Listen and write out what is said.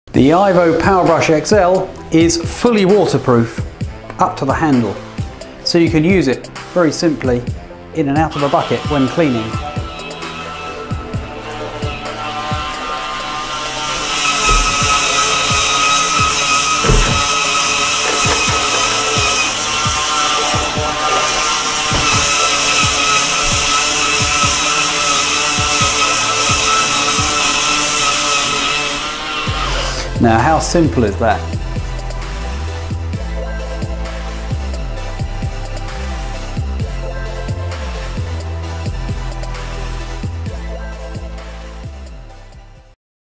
The Ivo PowerBrush XL is fully waterproof up to the handle, so you can use it very simply in and out of a bucket when cleaning. Now, how simple is that?